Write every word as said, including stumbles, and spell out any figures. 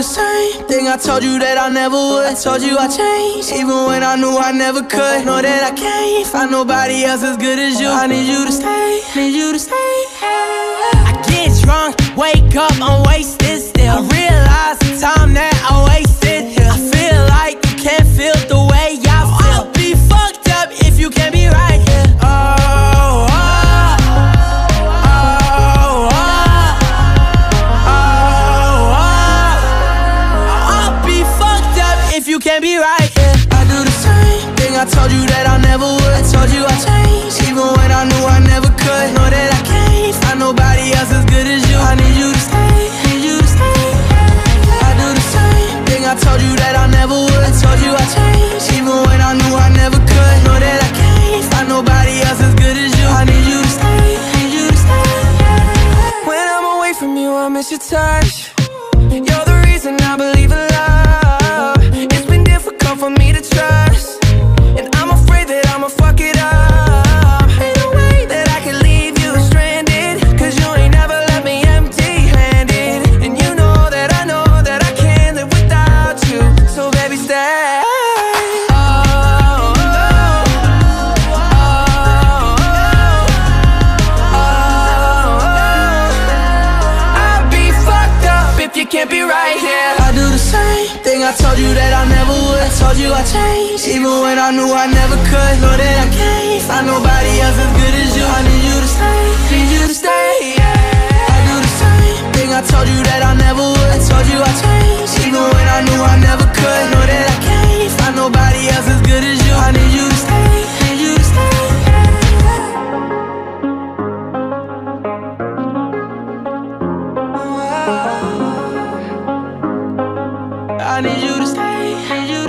the same thing I told you that I never would. I told you I changed, even when I knew I never could. Know that I can't find nobody else as good as you. I need you to stay, need you to stay. I get drunk, wake up, I'm wasted still. I realize the time that I wasted here. I feel like you can't feel the way I feel. I'll be fucked up if you can't be right here. Oh, oh, oh, oh, oh, oh. I'll be fucked up if you can't be right here. I do the same thing I told you that I never would. I told you I changed, even when I knew I never could. Know that I can't find nobody else as good as you. I need you to stay, need you to stay. I do the same thing I told you that I never would. I told you I changed, even when I knew I never could. Know that I can't find nobody else as good as you. I need you to stay, need you to stay. When I'm away from you, I miss your touch. You're the reason I believe in love. It's been difficult for me to trust, and I'm afraid that I'ma fuck it up. Ain't no way that I can leave you stranded, cause you ain't never left me empty-handed. And you know that I know that I can't live without you. So baby, stay. Oh, oh, oh, oh, oh. I'll be fucked up if you can't be right here. I do the same thing I told you that I never would. I told you I changed, even when I knew I never could. Know that I can't find nobody else as good as you. I need you to stay, need you to stay, yeah. I do the same thing I told you that I never would. I told you I changed, even when I knew I never could. Know that I can't find nobody else as good as you. I need you to stay, need you to stay. I need you to stay, need you